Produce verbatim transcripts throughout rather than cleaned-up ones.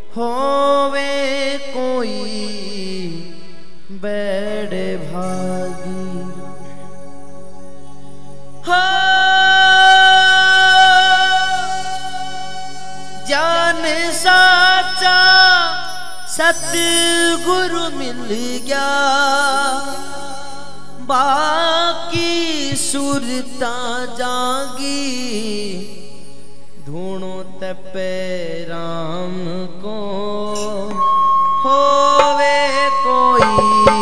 होवे कोई बड़े भागी हो जान साचा सतगुरु मिल गया बाकी सुरता जागी ढूंढो तपे राम को होवे कोई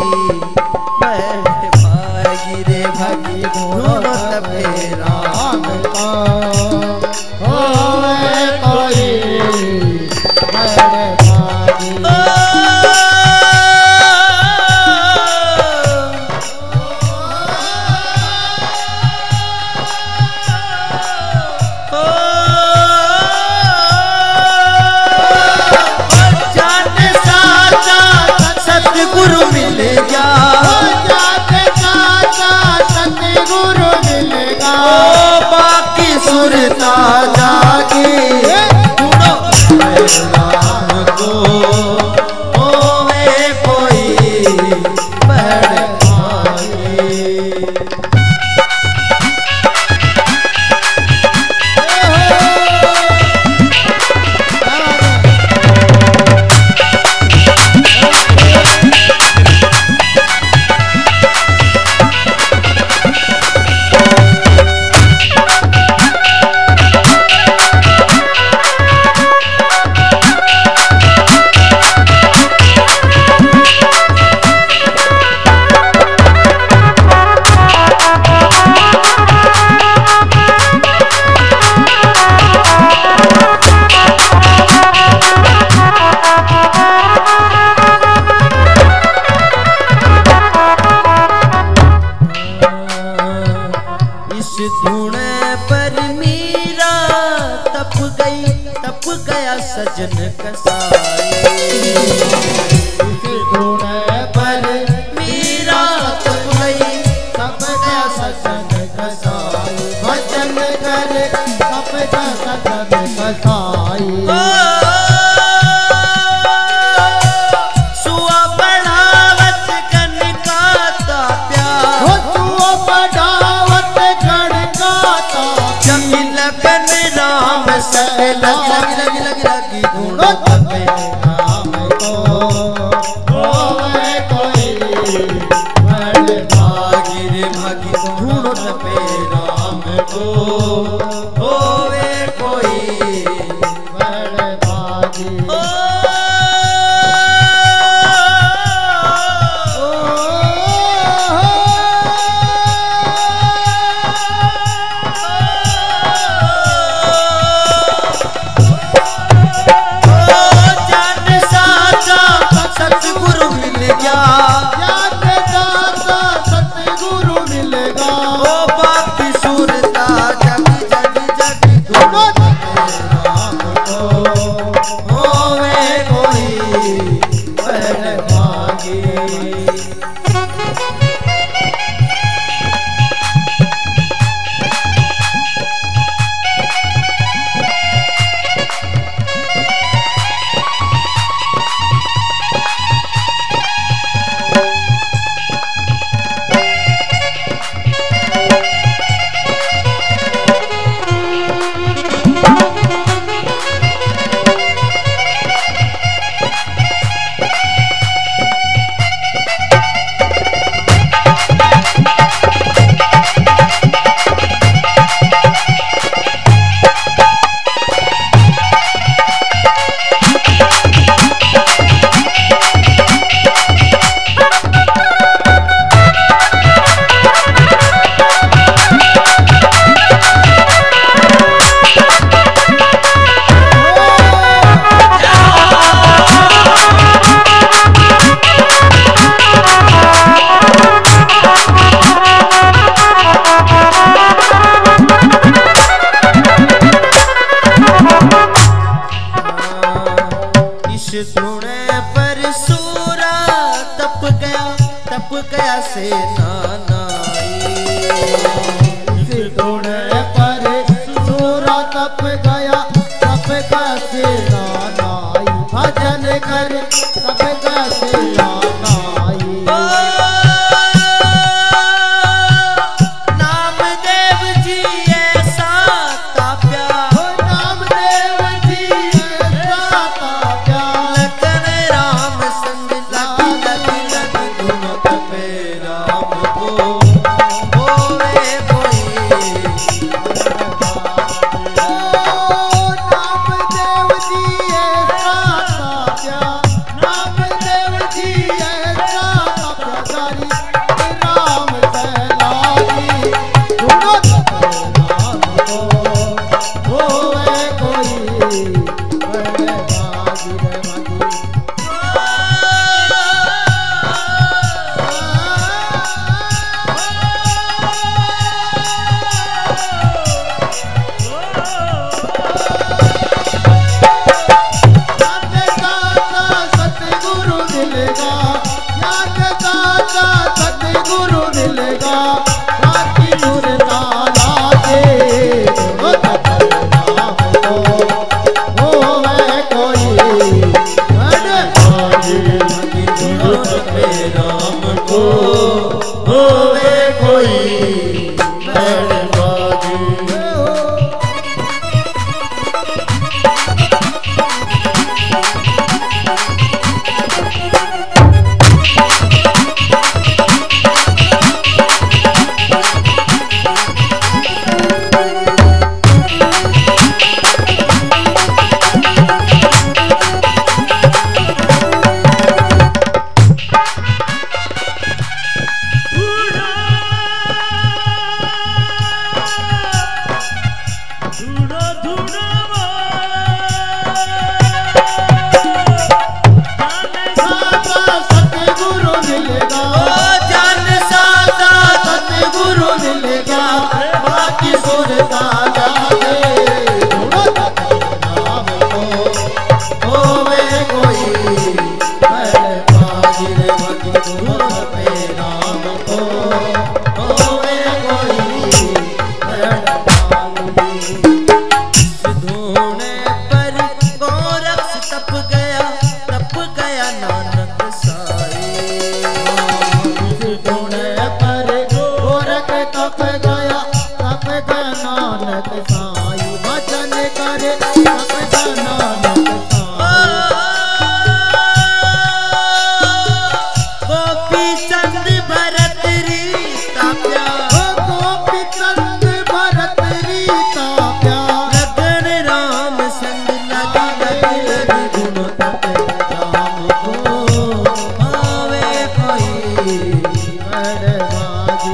बड़े भागी रे भागी ढूंढो तपे राम को होवे कोई बड़े भागी सतगुरु मिल गया जाते जाता सतगुरु मिल गया बाकी सुरता जागी ढूंढो राम को होवे कोई बड़े भागी धुने पर मीरा तप गई तप गया सजन कसाई धुने पर मीरा तप गई तप गया सजन कसाई भजन कर तप गया सजन कसाई सुआ बढ़ावत कन का प्यार सुआ बढ़ावत लगन राम से लगी लगी लगी लगी लगी ढूंढो तपे राम को होवे कोई बड़े भागी रे भागी ढूंढो तपे राम को होवे कोई बड़े भागी सतगुरु मिल गया जाते जाता सतगुरु मिल गया बाकी सुरता जगी जगी जगी ढूंढो तपे राम को होवे कोई बड़े भागी धुने पर सूरा तप गया तप गया से नानाई धुने पर सूरा तप गया तप गया से नानाई भजन घर सब कैसे आई। नामदेव जी ऐसा ताप्या, नामदेव जी ऐसा ताप्या, लखन राम संग लग लग लग धुन तपे राम को होवे कोई। नामदेव जी ऐसा ताप्या, नामदेव जी ऐसा ताप्या, राम सैलारी धुन तपे राम को होवे कोई। बड़े बाजी रे बाजी सतगुरु मिलेगा, याद दाता सतगुरु मिलेगा, बाकी मुर्दा लागे राम को होवे कोई। बड़े बाजी धुन तपे राम को होवे कोई। बड़े बाजी सतगुरु मिलेगा, जान सादा सतगुरु मिलेगा, बाकी सुरता जागे धुन तपे राम को होवे कोई। बड़े बाजी रे बाजी धुन तपे राम को होवे कोई। बड़े बाजी धूने पर गोरख तप गया, तप गया नानक साई। धुने पर गोरख तप गया, तप गया नानक साई। वचन करे तप गया नानक साई। गोपी चंद भरत री ताप्या, गोपी चंद भरत रीता प्यार, लगन राम संग लग लग लग धुन तपे राम को होवे कोई। बड़े बाजी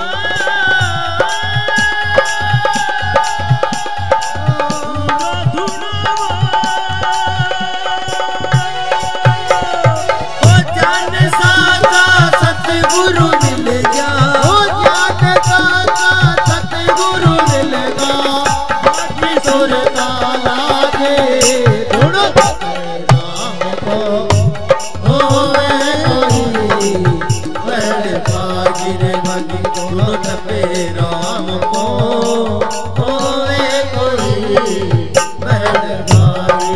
ओ जान सादा सतगुरु मिल जा, हो जात दाता सतगुरु मिलेगा, बाकी सुरता लागे धुन तपे राम को होवे कोई। बड़े बाजी रे बाजी धुन तपे राम को होवे कोई। बड़े बाजी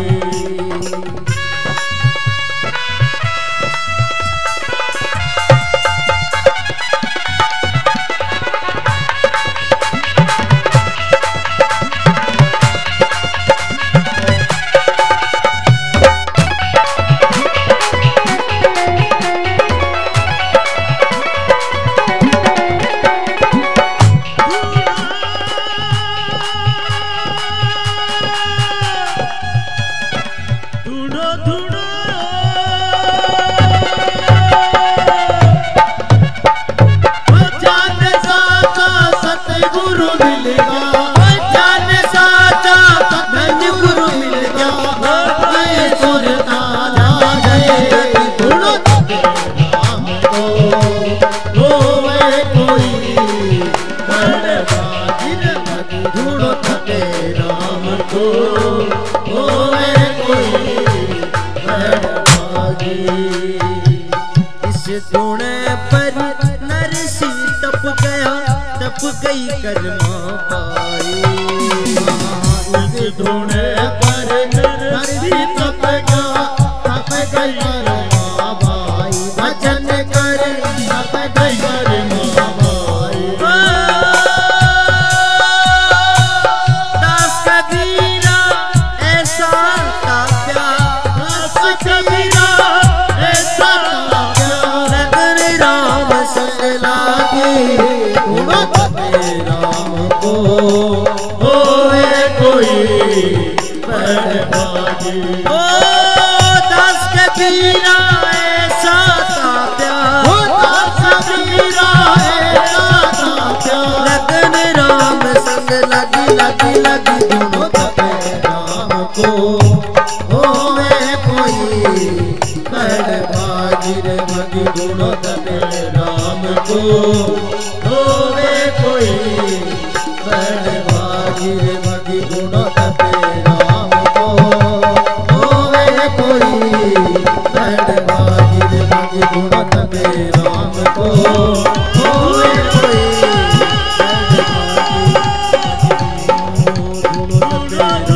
गई कर्मा पाई ढूंढे पर नरसी तप गया तप ओ दास के पीरा ऐसा था प्यार, ओ दास पीरा ऐसा था प्यार, लगन राम संग लगी लगी लगी दोनों तपे राम को होवे कोई बड़ भागीर भगी गुण तपे राम को होवे कोई बड़ भागीर भगी गुण तपे राम को होवे कोई बड़ भागीर भगी गुण तपे राम को होवे कोई बड़ भागीर भगी गुण तपे